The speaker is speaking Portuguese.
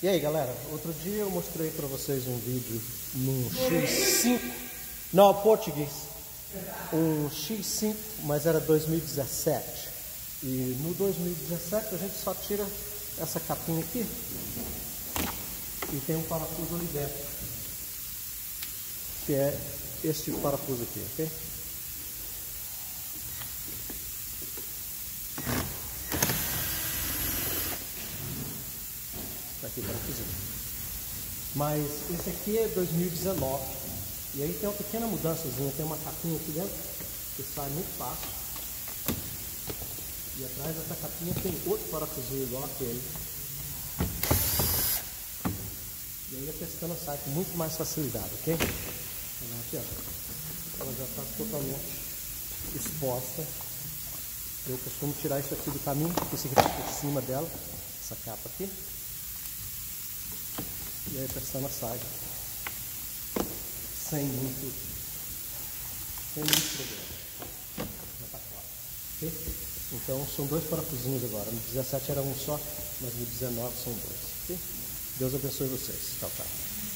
E aí, galera, outro dia eu mostrei para vocês um vídeo num X5, não, português, um X5, mas era 2017. E no 2017 a gente só tira essa capinha aqui e tem um parafuso ali dentro, que é este parafuso aqui, ok? Aqui para cozinha. Mas esse aqui é 2019 e aí tem uma pequena mudançazinha, tem uma capinha aqui dentro que sai muito fácil e atrás dessa capinha tem outro parafusinho igual aquele e aí a pestana sai com muito mais facilidade, ok? Aqui, ó. Ela já está totalmente exposta. Eu costumo tirar isso aqui do caminho, porque isso aqui está por cima dela, essa capa aqui. E aí a pestana sai sem muito problema. Já está claro. Okay? Então são dois parafusinhos agora. No 17 era um só, mas no 19 são dois. Okay? Deus abençoe vocês. Tchau, tchau.